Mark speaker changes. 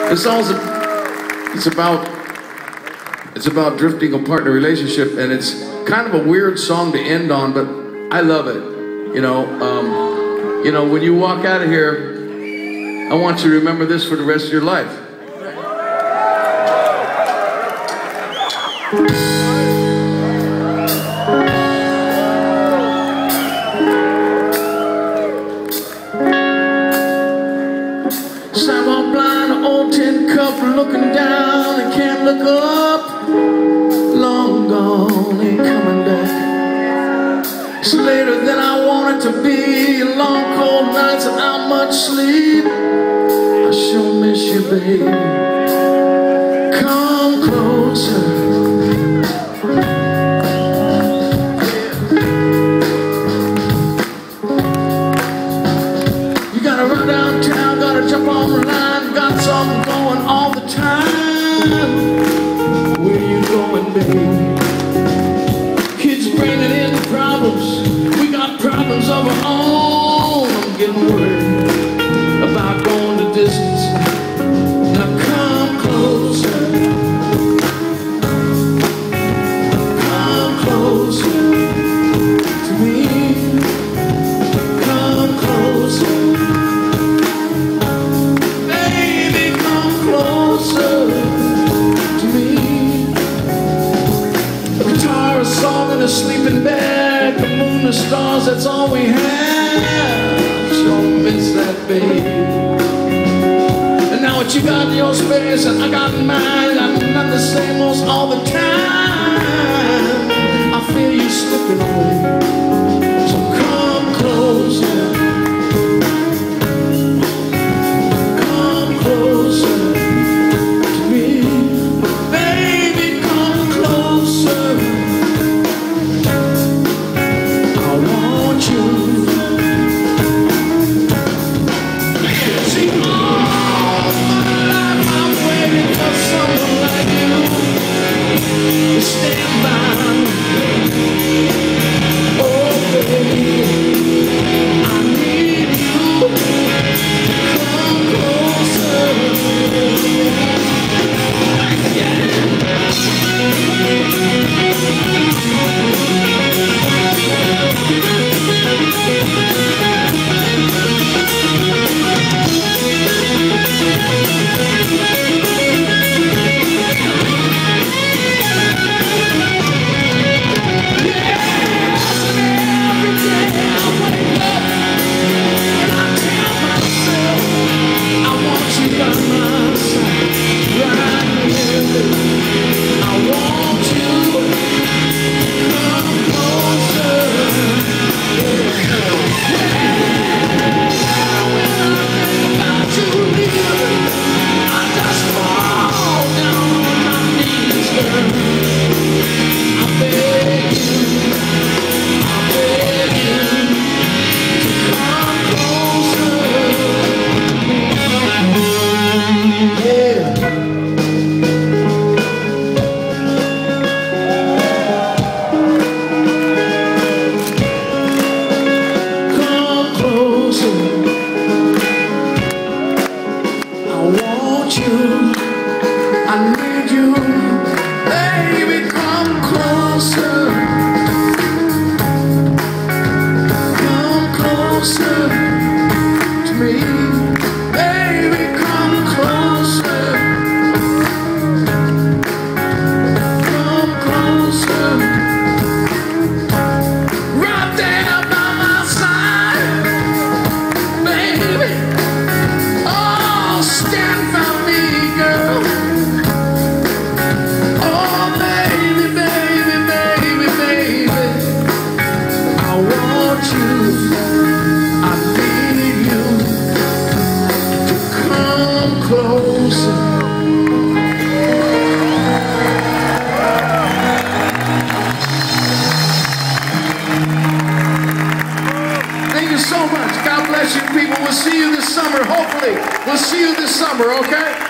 Speaker 1: This song's it's about drifting apart in a relationship, and it's kind of a weird song to end on, but I love it. You know, when you walk out of here, I want you to remember this for the rest of your life. Sidewalk blind, an old tin cup, looking down and can't look up. Long gone, ain't coming back. It's later than I wanted to be. Long cold nights and not much sleep. I sure miss you, baby. Come closer. You gotta run downtown, gotta jump on the line, got something going all the time. Where you going, baby? Kids bringing in problems, we got problems of our own. I'm getting worried about going the distance. Now come closer. Come closer to me. Come closer. Baby, come closer to me. A guitar, a song, and a sleeping bag. The moon, the stars, that's all we have. Sure miss that, baby. And now what you got in your space and I got in mine, got nothing the same most all the time. I feel you slipping away. So come closer. Come closer to me. Baby, come closer. I want you. See, all my life I'm waiting for someone like you to stand by me. Oh, baby, I need you. Come closer. So much. God bless you people. We'll see you this summer. Hopefully, we'll see you this summer, okay?